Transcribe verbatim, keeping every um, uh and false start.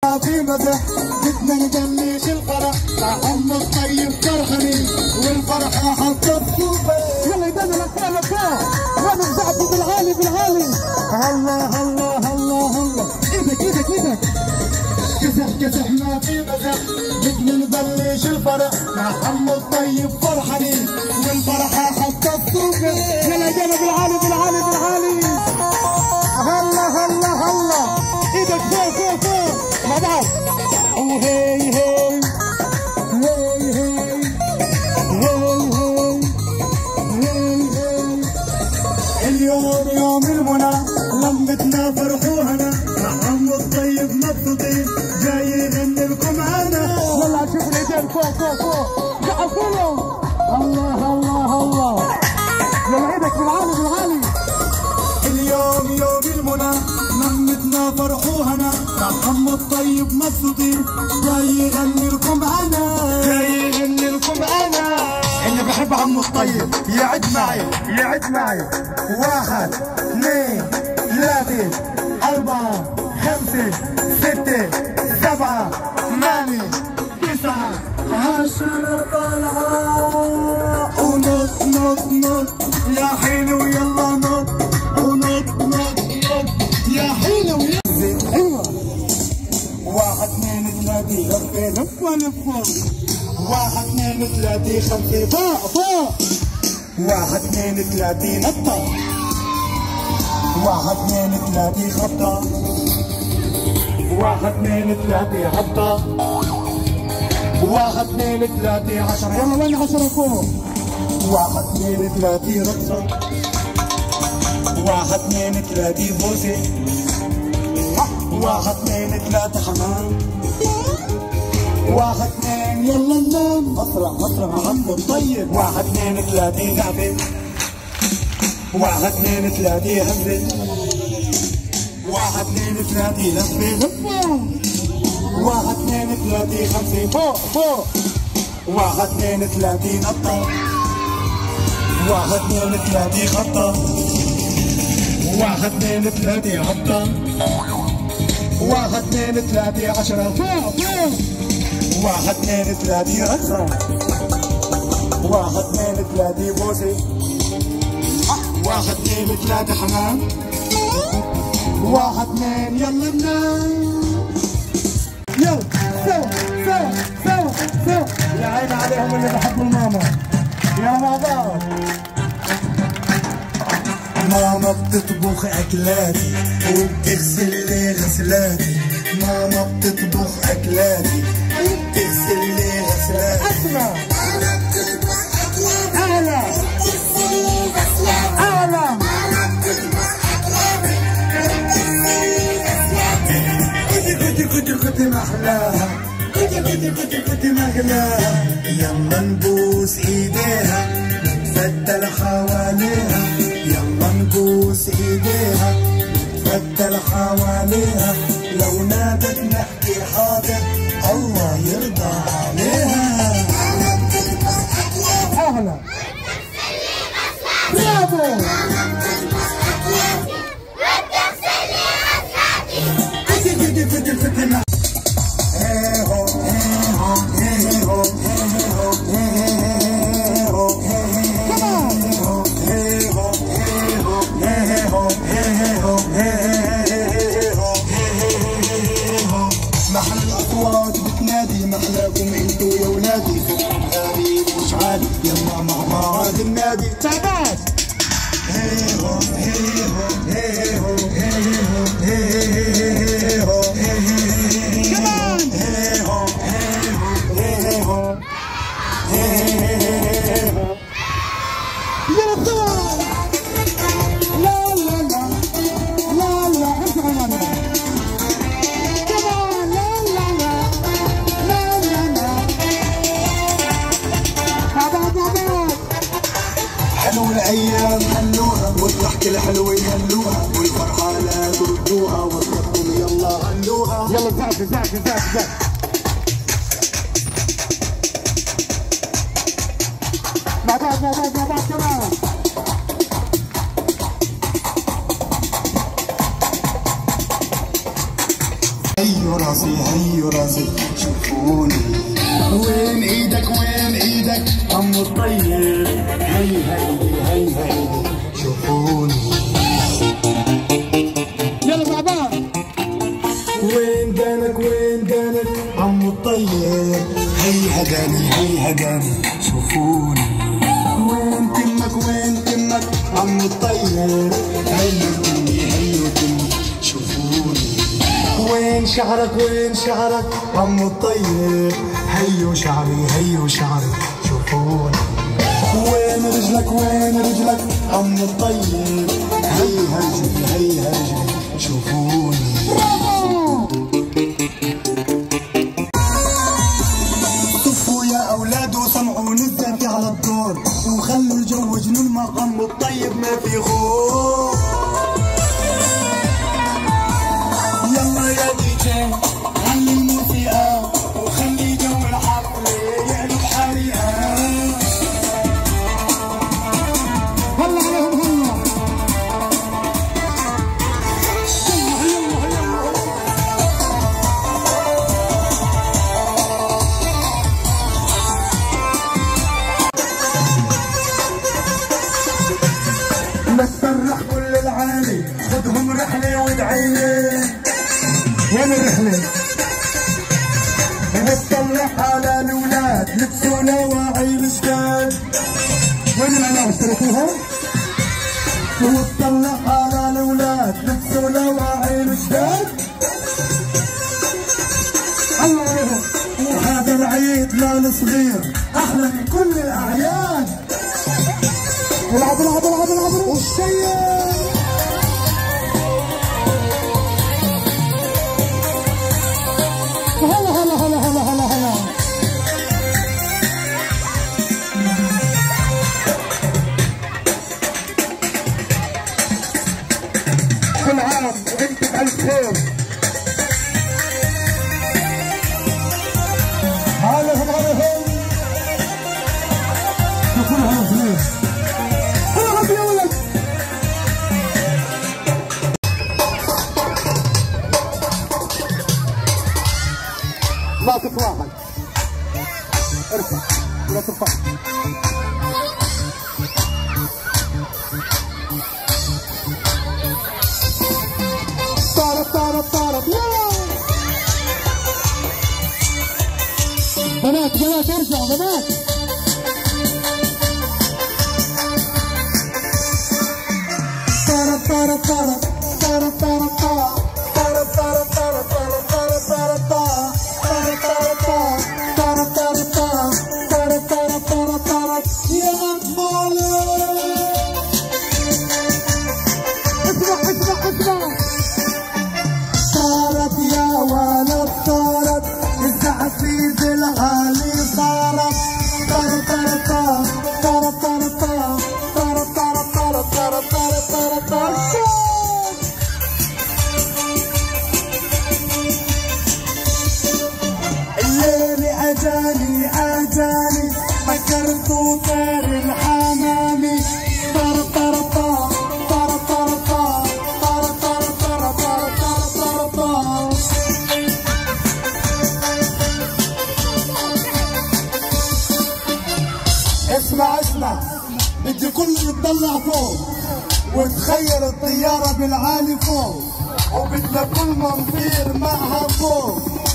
في مزح بدنا نبلش الفرح مع عم الطيب فرحانين والفرحة حطت صوبة. يلا يدنا لفوق لفوق وانا بزعبوا بالعالي بالعالي. الله الله الله الله ايدك ايدك ايدك. كسح كسح ما في مزح بدنا نبلش الفرح مع عم الطيب فرحانين والفرحة حطت صوبة. يلا يدنا بالعالي بالعالي بالعالي. هلا هلا هلا ايدك فوق فوق فوق مع بعض. وهي هي هي هي هي هي هي. اليوم يوم المنى لمتنا فرحوهنا مع عم الطيب مبسوطين جاي يغني لكم انا. يلا شوف الايدين فوق فوق فوق زعفوا لهم. الله الله الله. يلا ايدك بالعالي بالعالي. اليوم يوم المنى لمتنا فرحوهنا مع عم الطيب مبسوطين جاي يغني لكم انا. جاي يغني لكم انا. اللي بحب عم الطيب يعد معي يعد معي. واحد اثنين ثلاثة أربعة خمسة ستة سبعة ثمانية تسعة عشرة طلعة ونط نط نط يا حلو يلا نط ونط نط نط يا حلو يلا. ايوه. واحد اثنين ثلاثة لفة لفة لفة. واحد اثنين ثلاثة خمسة فوق فوق. واحد اثنين ثلاثة نطة. واحد اثنين ثلاثة خبطة. واحد اثنين ثلاثة هبطة. واحد اثنين ثلاثة عشرة. يلا وين عشرة فوق. واحد اثنين ثلاثة رقصة. واحد اثنين ثلاثة بوسة. واحد اثنين ثلاثة حمام. واحد اثنين يلا ننام. اسرع اسرع عم الطيب. واحد اثنين ثلاثة لعبة. واحد اثنين ثلاثة همزة. واحد اثنين ثلاثة لفة لفة. واحد اثنين ثلاثة خمسة فوق فوق. واحد اثنين ثلاثة نطة. واحد اثنين ثلاثة خطة. واحد اثنين ثلاثة هبطة. واحد اثنين ثلاثة عشرة فوق فوق. واحد اثنين ثلاثة رقصة. واحد اثنين ثلاثة بوسة. واحد اثنين ثلاثة حمام. واحد اثنين يلا ننام. يلا سوا سوا سوا سوا. يا عيني عليهم اللي بحبوا الماما. يا مع بعض. ماما بتطبخ اكلاتي وبتغسل لي غسلاتي. ماما بتطبخ اكلاتي وبتغسل لي غسلاتي. اسمع. ماما بتطبخ اكلاتي اعلى وبتغسل لي غسلاتي. اعلى. ماما بتطبخ اكلاتي وبتغسل لي غسلاتي. كنتي كنتي كنتي كنتي محلاها. كنتي كنتي كنتي كنتي مغلاها. يلا نبوس ايديها نتفتل حواليها. يلا نبوس ايديها نتفتل حواليها. لو نادت نحكي حاضر الله يرضى عليها. ماما بتطبخ اكلاتي اعلى. وبتغسل لي غسلاتي. برافو. ماما بتطبخ اكلاتي وبتغسل لي غسلاتي. كنتي كنتي كنتي كنتي هي هو هي هو هي هو هي هو هي هو هي هو هي هو هي هو هي هو. محل الاصوات بتنادي محلاكم انتو يا ولادي. غالي مش عادي يلا مع بعض النادي. تعبان. هي هو هي هو هي هو هي هو هي هو كمان. هي هو هي هو هي هو. يلا سوا. لا لا لا لا لا انت غنى. كمان. لا لا لا لا لا لا. مع بعض مع بعض. حلو الايام خلوها والضحك الحلو يهلوها والفرحه لا تردوها وصلكم يلا خلوها. يلا زعف زعف زعف زعف. مع بعض مع بعض مع بعض كمان. ايوه هيو راسي هيو راسي شوفوني. وين ايدك وين ايدك عم الطيب، هي هيدي هي هيدي شوفوني. يلا مع بعض. وين دانك وين دانك عم الطيب، هي هداني هي هداني شوفوني. وين تمك وين تمك عم الطيب، هيو تمي هيو تمي شوفوني. وين شعرك وين شعرك عم الطيب، هيو شعري هيو شعري شوفوني. وين رجلك وين رجلك عم الطيب، هي هرجلي هي هرجلي شوفوني. صفوا يا اولاد وسمعوا نزلتي على الدور، وخلوا الجو جنون ما عم الطيب ما في خوف. يلا يا دي جي علي الموسيقى، وخلي جو الحفلة يقلب حريقة. هلا عليهم هلا. نفرح كل العالي، خدهم رحلة وادعيلي. وين الرحلة؟ نطلع على الولاد لبسوا نواعي الجداد. وين العناوين اشتريتوها؟ ونطلع على الولاد لبسوا نواعي الجداد. الله عليهم. وهذا العيد مال صغير احلى من كل الاعياد. العبوا العبوا العبوا العبوا والشيء هلا هلا هلا هلا هلا هلا. كل عام وانت بألف خير. عليهم عليهم. شوفوا لها فلوس. اضرب يا ولد. لا تطلعها. ارفع لا ترفع. طارت طارت طارت. يلا بنات بنات ارجعوا بنات. طارت طارت طارت طارت طارت طارت طارت طارت طارت طارت طارت طارت طارت طارت طارت طارت طارت يا أطفال. اسمع اسمع اسمع. طارت يا ولد طارت، الزعفيز العالي طارت. طارت طارت طارت طارت طارت طارت طارت طارت طارت طارت طارت طارت. الليلة أجاني أجاني فكرت طير الحمامي. طارت طارت طارت طارت طارت طارت طارت طارت طارت طارت طارت طارت. اسمع اسمع، بدي كل يتطلع فوق وتخيل الطيارة بالعالي فوق، وبدنا كل ما نطير معها فوق.